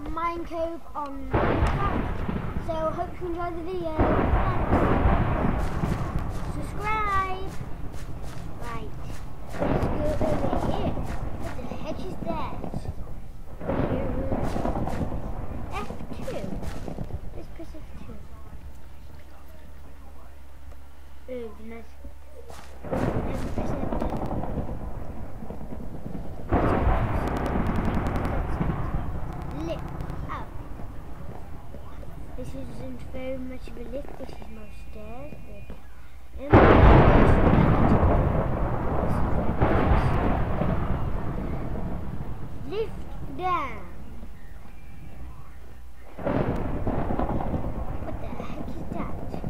Minecove on Minecraft. So hope you enjoy the video. Thanks. Subscribe. Right. Let's go over here. What the heck is that? F2. Let's press F2. Oh, nice. Let's press F2. Lift up. This isn't very much of a lift, this is more stairs. Lift down. What the heck is that?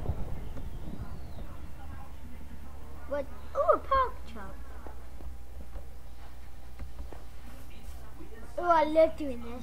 What? Oh, a pork chop. Oh, I love doing this.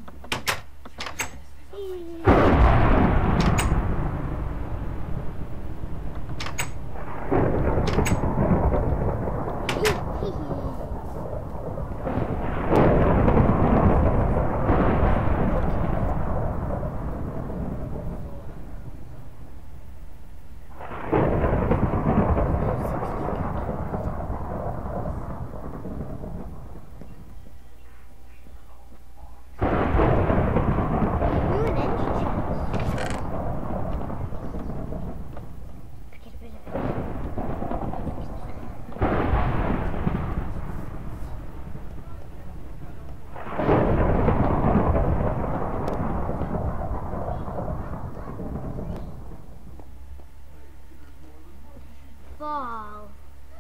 Fall.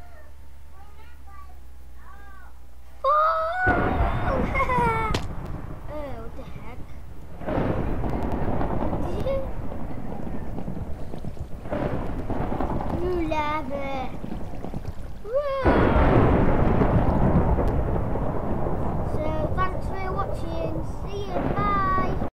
Fall! Oh, what the heck? New lava.